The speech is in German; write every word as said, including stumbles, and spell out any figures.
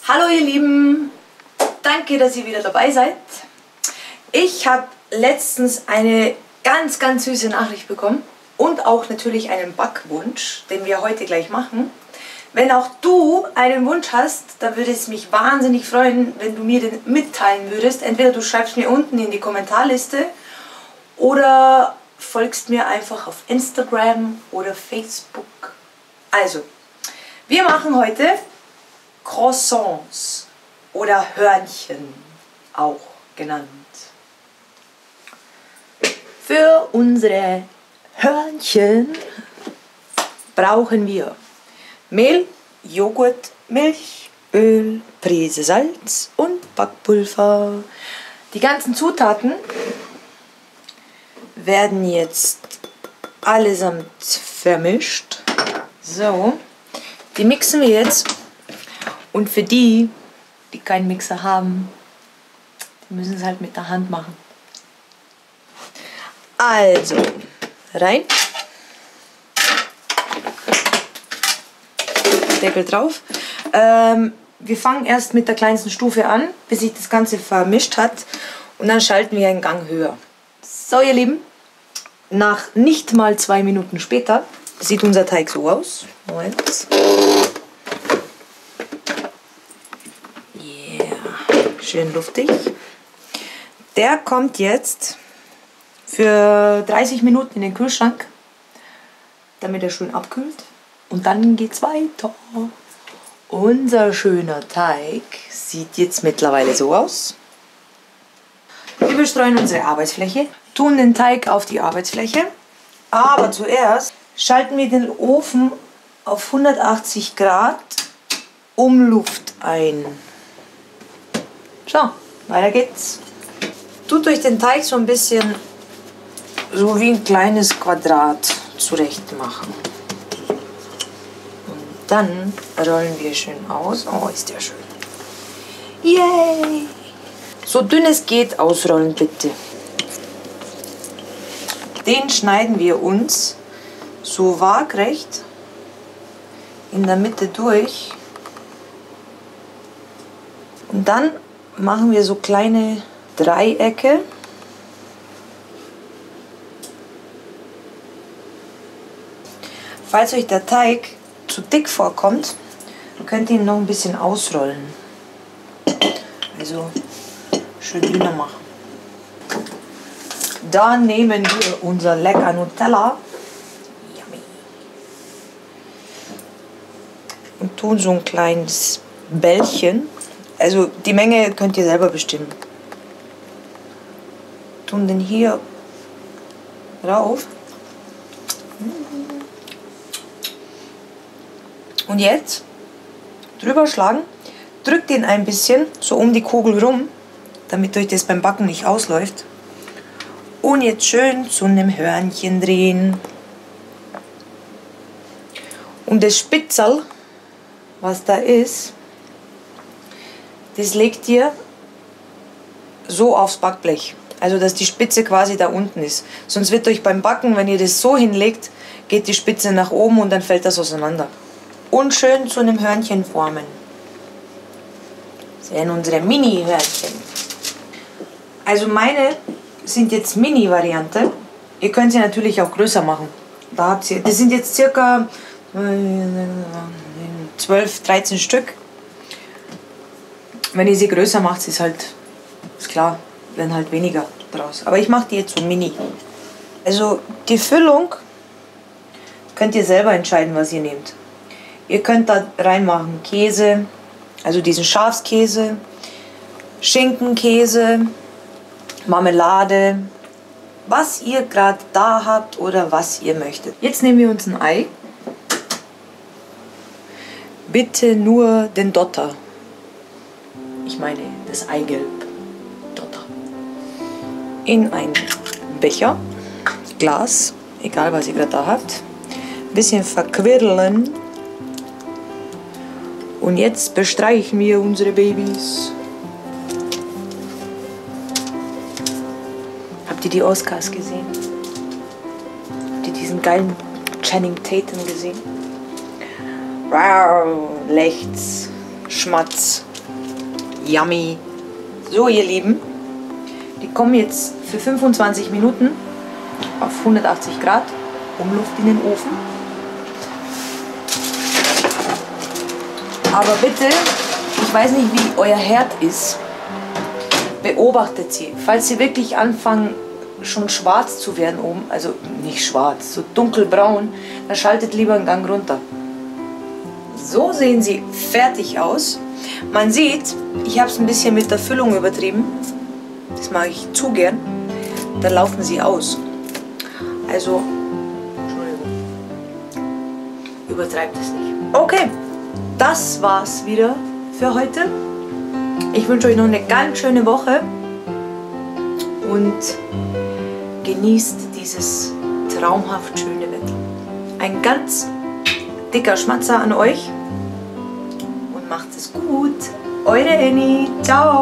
Hallo ihr Lieben, danke, dass ihr wieder dabei seid. Ich habe letztens eine ganz, ganz süße Nachricht bekommen und auch natürlich einen Backwunsch, den wir heute gleich machen. Wenn auch du einen Wunsch hast, dann würde es mich wahnsinnig freuen, wenn du mir den mitteilen würdest. Entweder du schreibst mir unten in die Kommentarliste oder folgst mir einfach auf Instagram oder Facebook. Also, wir machen heute Croissants oder Hörnchen auch genannt. Für unsere Hörnchen brauchen wir Mehl, Joghurt, Milch, Öl, Prise Salz und Backpulver. Die ganzen Zutaten werden jetzt allesamt vermischt. So, die mixen wir jetzt. Und für die, die keinen Mixer haben, die müssen es halt mit der Hand machen. Also, rein. Deckel drauf. Ähm, wir fangen erst mit der kleinsten Stufe an, bis sich das Ganze vermischt hat. Und dann schalten wir einen Gang höher. So, ihr Lieben, nach nicht mal zwei Minuten später sieht unser Teig so aus. Moment. Schön luftig. Der kommt jetzt für dreißig Minuten in den Kühlschrank, damit er schön abkühlt. Und dann geht's weiter. Unser schöner Teig sieht jetzt mittlerweile so aus. Wir bestreuen unsere Arbeitsfläche, tun den Teig auf die Arbeitsfläche. Aber zuerst schalten wir den Ofen auf hundertachtzig Grad um Luft ein. So, weiter geht's. Tut euch den Teig so ein bisschen so wie ein kleines Quadrat zurecht machen. Und dann rollen wir schön aus. Oh, ist der schön. Yay! So dünn es geht ausrollen, bitte. Den schneiden wir uns so waagrecht in der Mitte durch. Und dann machen wir so kleine Dreiecke. Falls euch der Teig zu dick vorkommt, könnt ihr ihn noch ein bisschen ausrollen. Also schön dünner machen. Dann nehmen wir unser lecker Nutella und tun so ein kleines Bällchen. Also die Menge könnt ihr selber bestimmen. Tun den hier rauf. Und jetzt drüber schlagen. Drückt den ein bisschen so um die Kugel rum, damit euch das beim Backen nicht ausläuft. Und jetzt schön zu einem Hörnchen drehen. Und das Spitzel, was da ist, das legt ihr so aufs Backblech. Also dass die Spitze quasi da unten ist. Sonst wird euch beim Backen, wenn ihr das so hinlegt, geht die Spitze nach oben und dann fällt das auseinander. Und schön zu einem Hörnchen formen. Das wären unsere Mini-Hörnchen. Also meine sind jetzt Mini-Variante. Ihr könnt sie natürlich auch größer machen. Da habt ihr, das sind jetzt circa zwölf, dreizehn Stück. Wenn ihr sie größer macht, ist halt, ist klar, werden halt weniger draus. Aber ich mache die jetzt so mini. Also die Füllung könnt ihr selber entscheiden, was ihr nehmt. Ihr könnt da reinmachen Käse, also diesen Schafskäse, Schinkenkäse, Marmelade, was ihr gerade da habt oder was ihr möchtet. Jetzt nehmen wir uns ein Ei. Bitte nur den Dotter. Ich meine das Eigelb. Dotter. In einen Becher, Glas, egal was ihr gerade da habt. Ein bisschen verquirlen. Und jetzt bestreichen wir unsere Babys. Habt ihr die Oscars gesehen? Habt ihr diesen geilen Channing Tatum gesehen? Wow, Lechts, Schmatz. Yummy. So, ihr Lieben, die kommen jetzt für fünfundzwanzig Minuten auf hundertachtzig Grad Umluft in den Ofen. Aber bitte, ich weiß nicht, wie euer Herd ist, beobachtet sie. Falls sie wirklich anfangen, schon schwarz zu werden oben, also nicht schwarz, so dunkelbraun, dann schaltet lieber einen Gang runter. So sehen sie fertig aus. Man sieht, ich habe es ein bisschen mit der Füllung übertrieben. Das mache ich zu gern. Dann laufen sie aus. Also, Entschuldigung, übertreibt es nicht. Okay, das war's wieder für heute. Ich wünsche euch noch eine ganz schöne Woche und genießt dieses traumhaft schöne Wetter. Ein ganz dicker Schmatzer an euch und macht es gut. Eure Annie. Ciao.